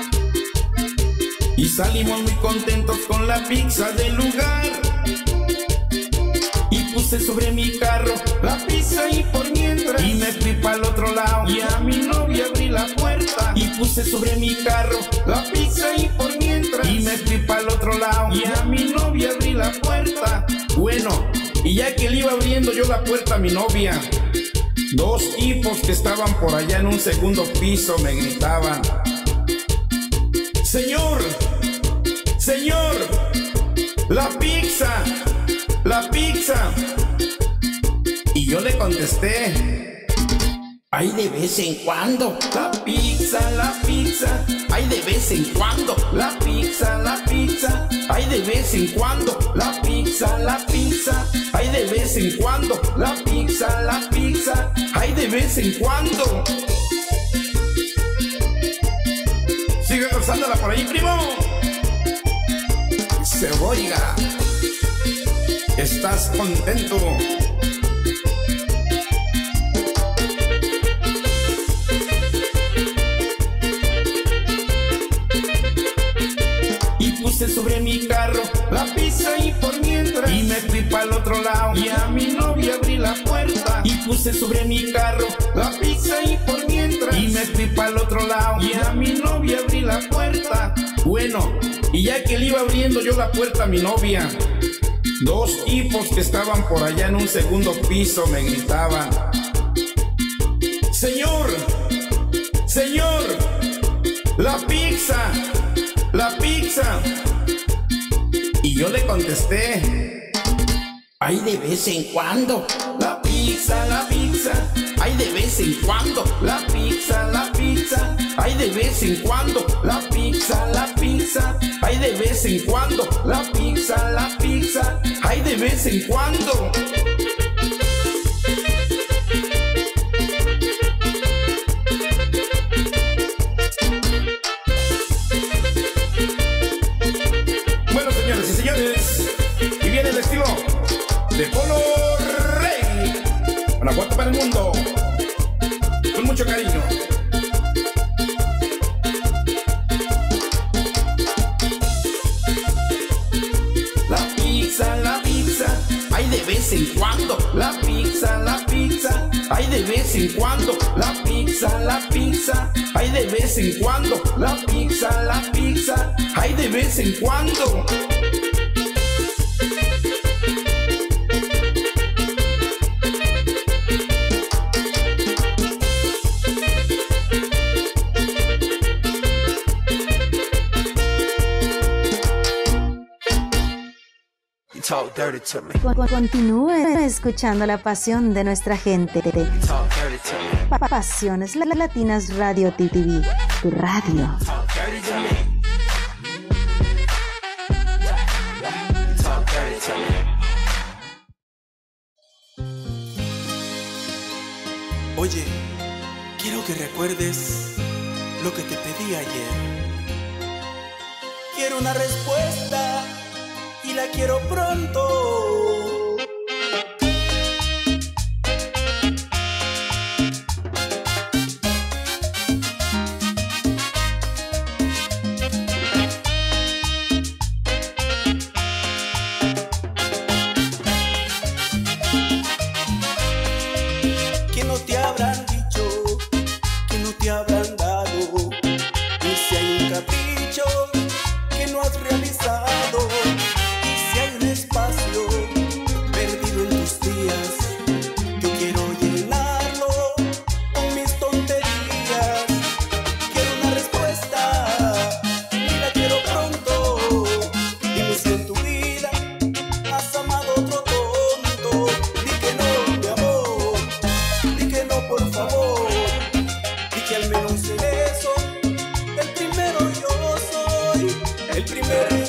y salimos muy contentos con la pizza del lugar. Y puse sobre mi carro la pizza y por mientras, y me fui para el otro lado y a mi novia abrí la puerta. Y puse sobre mi carro la pizza y por mientras, y me fui para el otro lado y a mi novia abrí la puerta. Bueno, y ya que le iba abriendo yo la puerta a mi novia, dos tipos que estaban por allá en un segundo piso me gritaban: Señor, señor, la pizza, la pizza. Y yo le contesté: ay, de vez en cuando, la pizza, la pizza. Ay, de vez en cuando, la pizza, la pizza. Ay, de vez en cuando, la pizza, la pizza. Ay, de vez en cuando, la pizza, la pizza. Ay, de vez en cuando. Sigue gozándola por ahí, primo. Se oiga, ¿estás contento? Sobre mi carro la pizza y por mientras, y me fui para el otro lado y a mi novia abrí la puerta. Y puse sobre mi carro la pizza y por mientras, y me fui para el otro lado y a mi novia abrí la puerta. Bueno, y ya que le iba abriendo yo la puerta a mi novia, dos tipos que estaban por allá en un segundo piso me gritaban: Señor, señor, la pizza, la pizza. Y yo le contesté: ay, de vez en cuando, la pizza, la pizza. Ay, de vez en cuando, la pizza, la pizza. Ay, de vez en cuando, la pizza, la pizza. Ay, de vez en cuando, la pizza, la pizza. Ay, de vez en cuando. De Polo Rey, Guanajuato para el mundo, con mucho cariño. La pizza, la pizza, ay, de vez en cuando, la pizza, la pizza. Ay, de vez en cuando, la pizza, la pizza. Ay, de vez en cuando, la pizza, la pizza. Ay, de vez en cuando. Talk dirty to me. Continúe escuchando la pasión de nuestra gente. Talk dirty to me. Pa- Pasiones Latinas Radio T V, tu radio. Talk dirty to me. Talk dirty to me. Oye, quiero que recuerdes lo que te pedí ayer. Quiero una respuesta y la quiero pronto. Que no te habrán dicho, que no te habrán dado, y si hay un capricho que no has realizado, y si hay un espacio perdido en tus días, yo quiero llenarlo con mis tonterías. Quiero una respuesta y la quiero pronto. Dime si en tu vida has amado a otro tonto. Di que no, mi amor, di que no, por favor. Di que al menos en eso el primero yo soy, el primero.